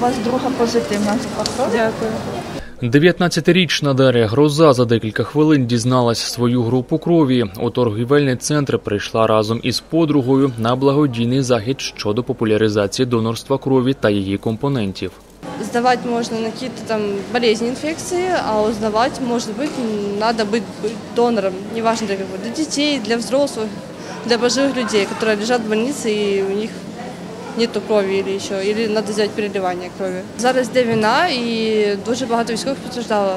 вас друга позитивна. Дякую. 19-річна Дар'я Гроза за декілька хвилин дізналась свою групу крові. У торгівельний центр прийшла разом із подругою на благодійний захід щодо популяризації донорства крові та її компонентів. Сдавать можно на какие-то там болезни, инфекции, а узнавать, может быть, надо быть донором. Неважно для кого. Для детей, для взрослых, для пожилых людей, которые лежат в больнице и у них нету крові или надо сделать переливання крові. Зараз йде війна і дуже багато військових підтверджало,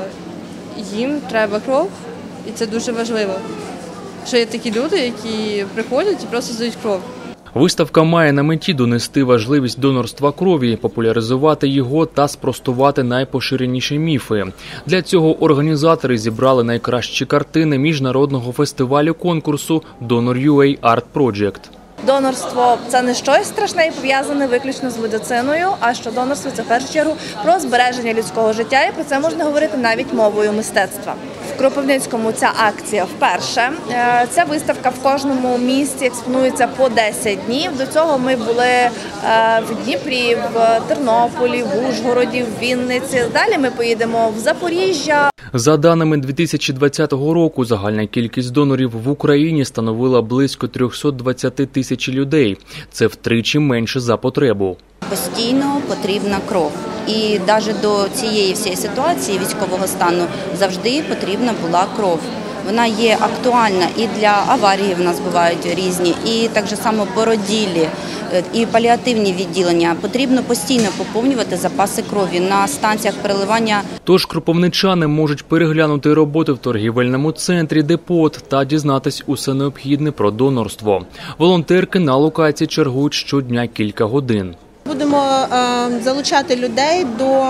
їм треба кров, і це дуже важливо, що є такі люди, які приходять і просто здають кров. Виставка має на меті донести важливість донорства крові, популяризувати його та спростувати найпоширеніші міфи. Для цього організатори зібрали найкращі картини міжнародного фестивалю конкурсу Donor.ua Art Project. Донорство – це не щось страшне і пов'язане виключно з медициною, а що донорство – це в першу чергу про збереження людського життя, і про це можна говорити навіть мовою мистецтва. В Кропивницькому ця акція вперше. Ця виставка в кожному місті експонується по 10 днів. До цього ми були в Дніпрі, в Тернополі, в Ужгороді, в Вінниці. Далі ми поїдемо в Запоріжжя. За даними 2020 року, загальна кількість донорів в Україні становила близько 320 тисяч людей. Це втричі менше за потребу. Постійно потрібна кров. І навіть до цієї всієї ситуації військового стану завжди потрібна була кров. Вона є актуальна і для аварії в нас бувають різні, і так само породіллі, і паліативні відділення. Потрібно постійно поповнювати запаси крові на станціях переливання. Тож кропивничани можуть переглянути роботи в торгівельному центрі «Депот» та дізнатись усе необхідне про донорство. Волонтерки на локації чергують щодня кілька годин. Будемо залучати людей до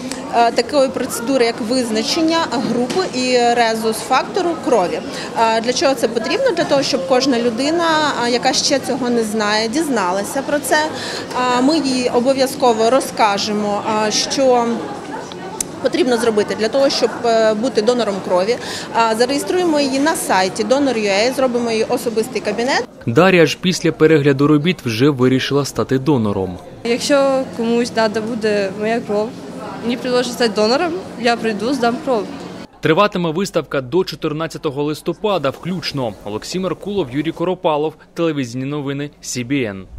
такої процедури, як визначення групи і резус-фактору крові. Для чого це потрібно? Для того, щоб кожна людина, яка ще цього не знає, дізналася про це. Ми їй обов'язково розкажемо, що потрібно зробити для того, щоб бути донором крові. Зареєструємо її на сайті Donor.ua, зробимо її особистий кабінет. Дар'я ж після перегляду робіт вже вирішила стати донором. Якщо комусь треба буде моя кров, мені предложать стати донором, я прийду, здам кров. Триватиме виставка до 14 листопада включно. Олексій Меркулов, Юрій Коропалов, телевізійні новини СІБІН.